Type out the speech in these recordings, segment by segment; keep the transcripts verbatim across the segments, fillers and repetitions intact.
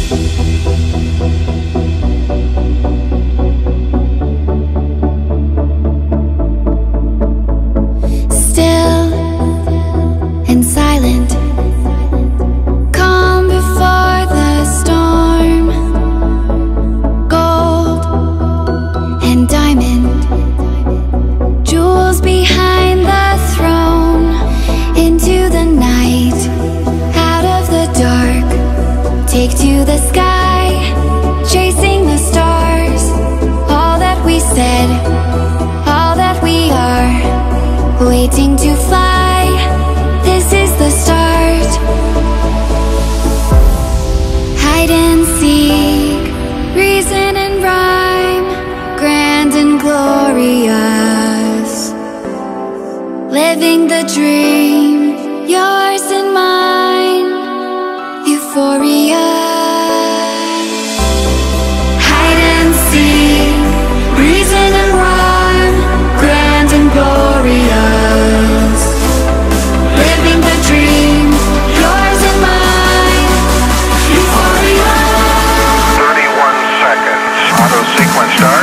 Take to the sky, chasing the stars. All that we said, all that we are, waiting to fly. This is the start. Hide and seek, reason and rhyme, grand and glorious. Living the dream, yours and mine. Euphoria. Hide and seek, reason and rhyme, grand and glorious. Living the dream, yours and mine. Euphoria. thirty-one seconds. Auto sequence start.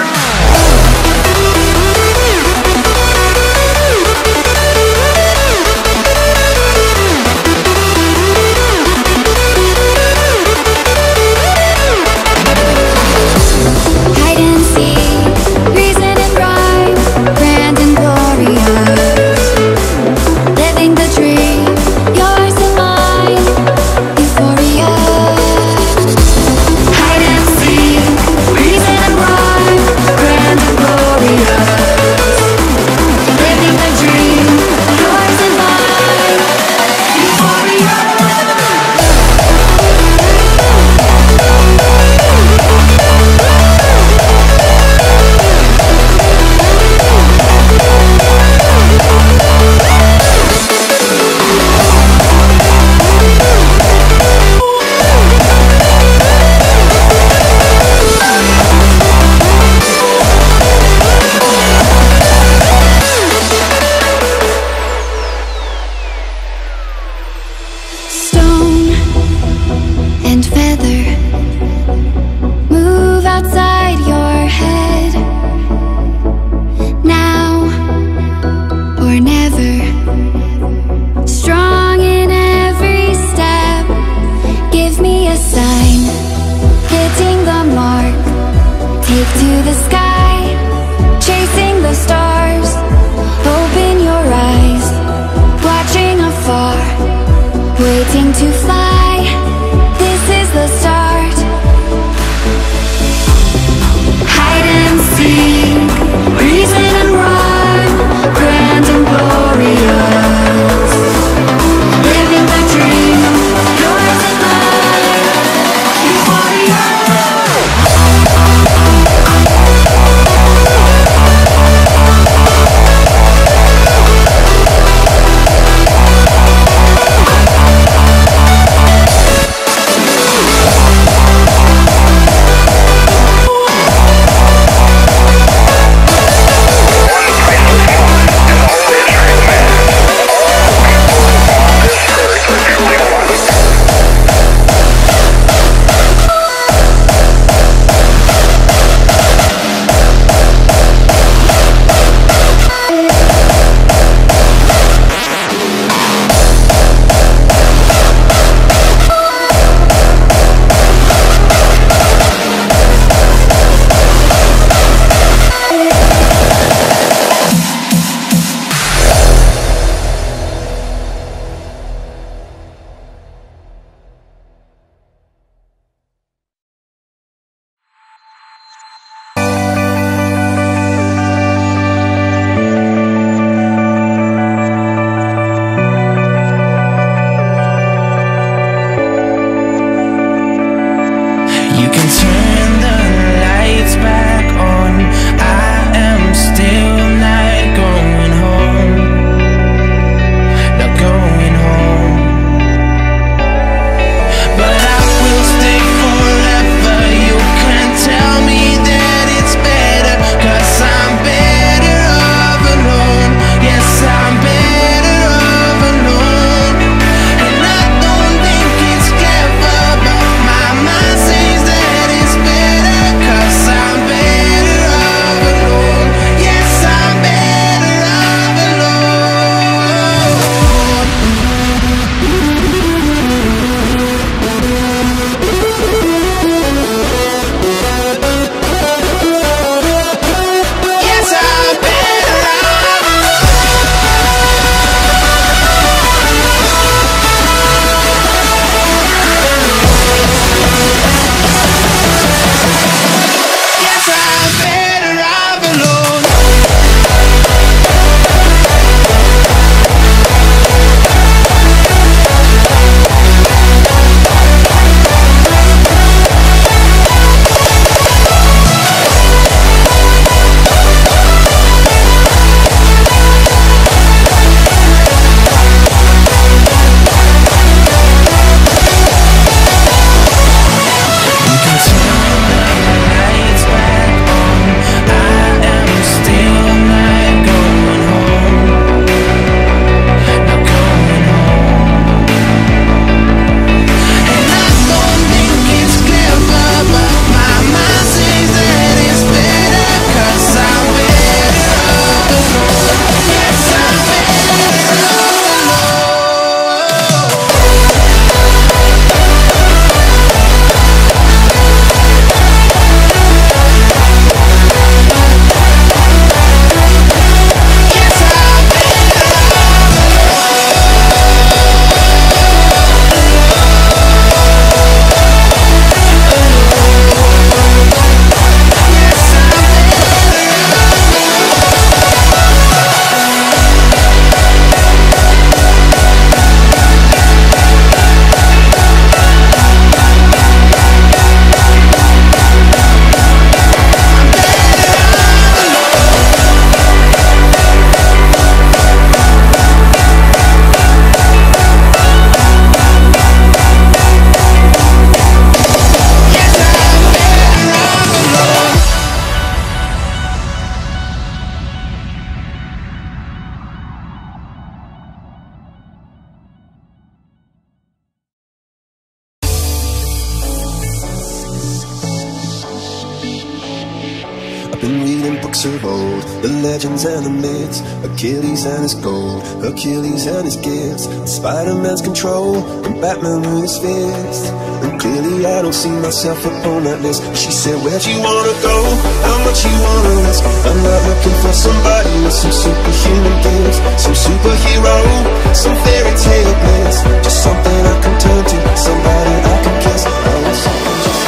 been reading books of old, the legends and the myths, Achilles and his gold, Achilles and his gifts, Spider-Man's control, and Batman with his fists. And clearly I don't see myself upon that list. She said, where'd you wanna go? How much you wanna risk? I'm not looking for somebody with some superhuman gifts, some superhero, some fairy tale bliss, just something I can turn to, somebody I can kiss. I want something just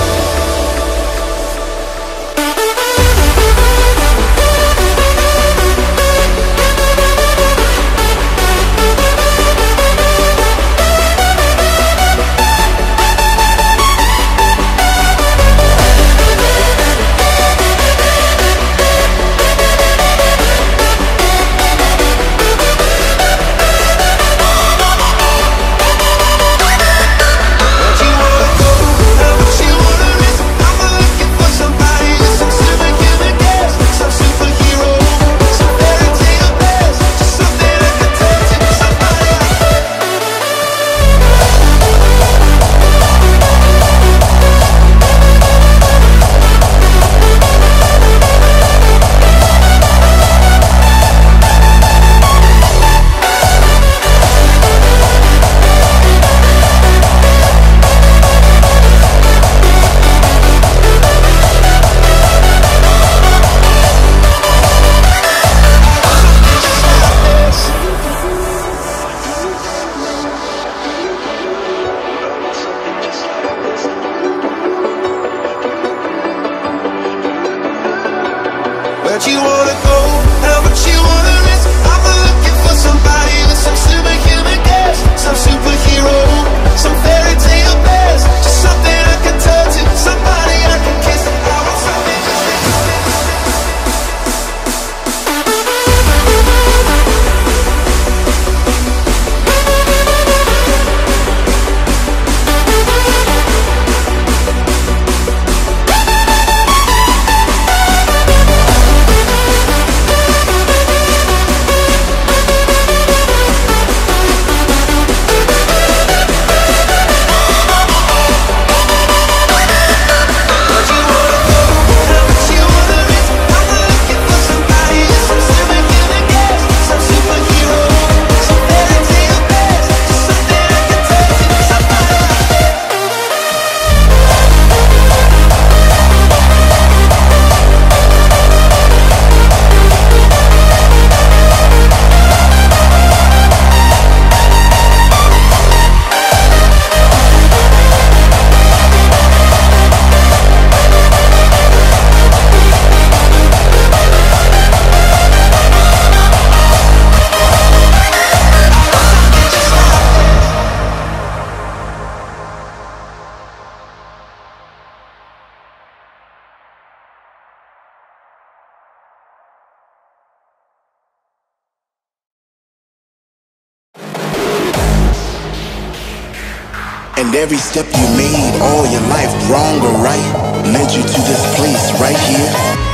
And every step you made all your life, wrong or right, led you to this place right here,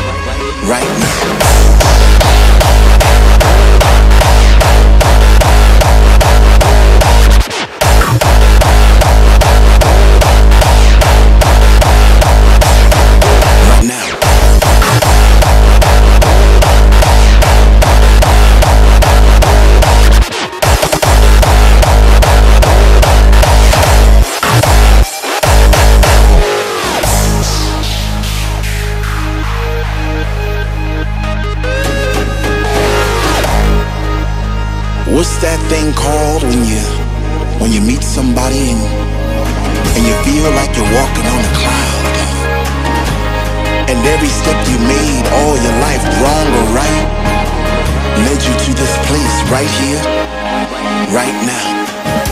right now. What's that thing called when you when you meet somebody and, and you feel like you're walking on a cloud? And every step you made all your life, wrong or right, led you to this place right here, right now.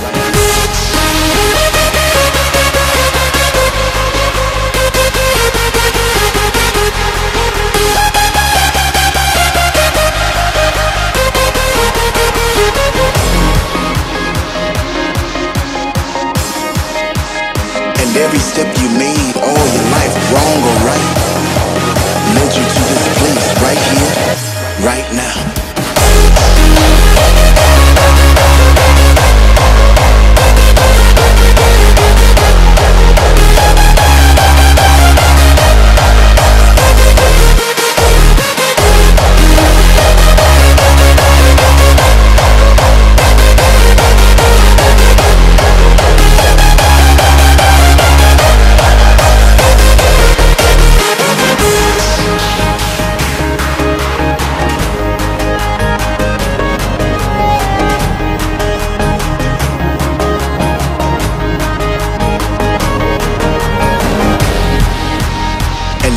And every step you made all your life, wrong or right, led you to this place right here, right now.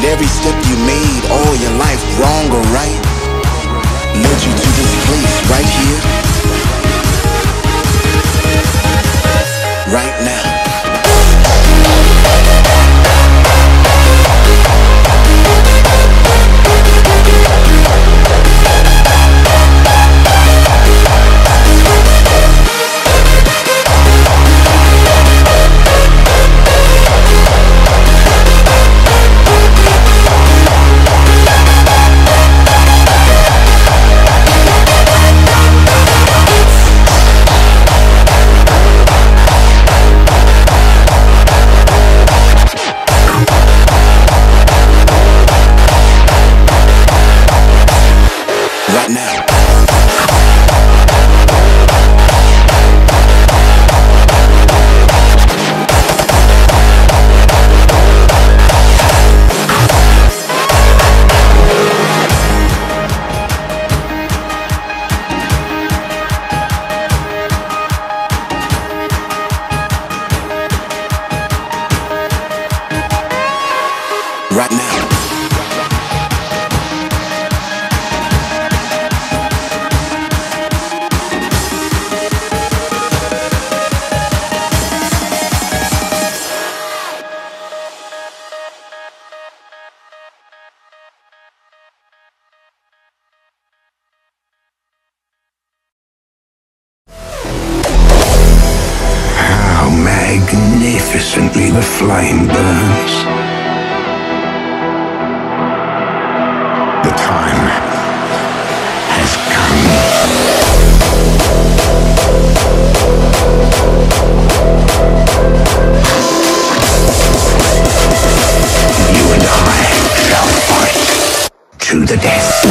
every step you made all your life, wrong or right, led you to this place right here, right now. Right now. Right now. How magnificently the flame burns. The time has come. You and I shall fight to the death.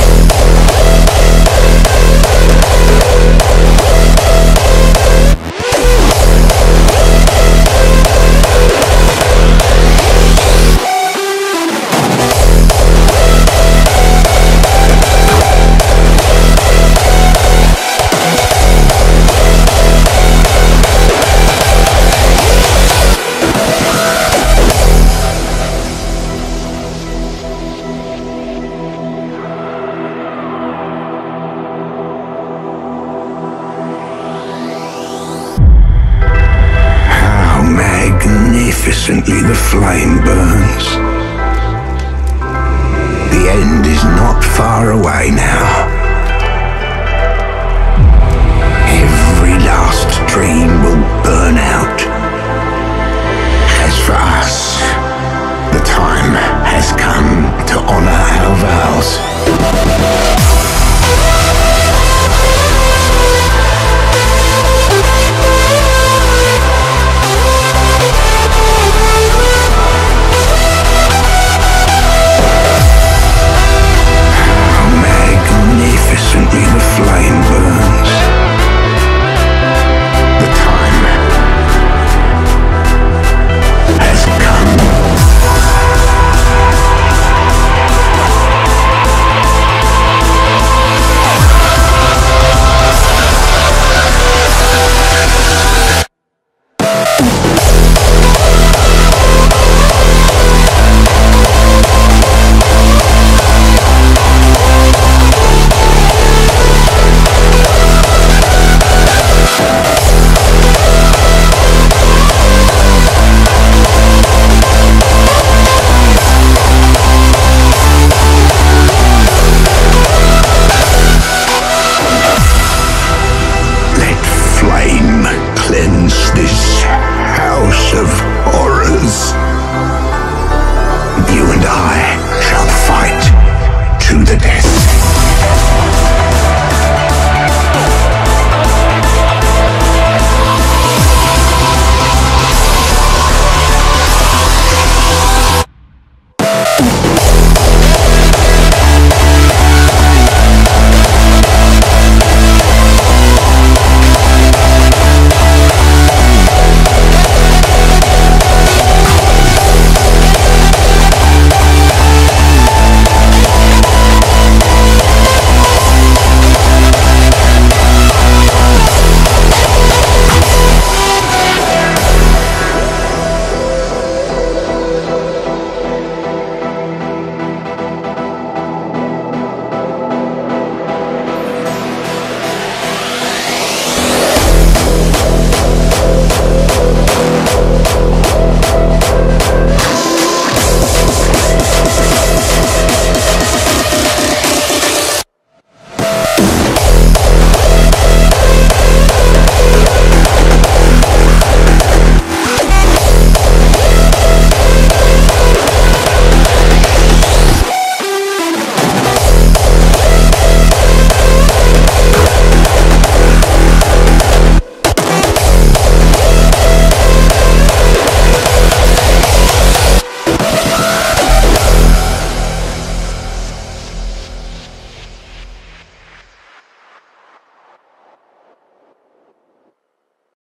Magnificently the flame burns. The end is not far away now. Every last dream will burn out.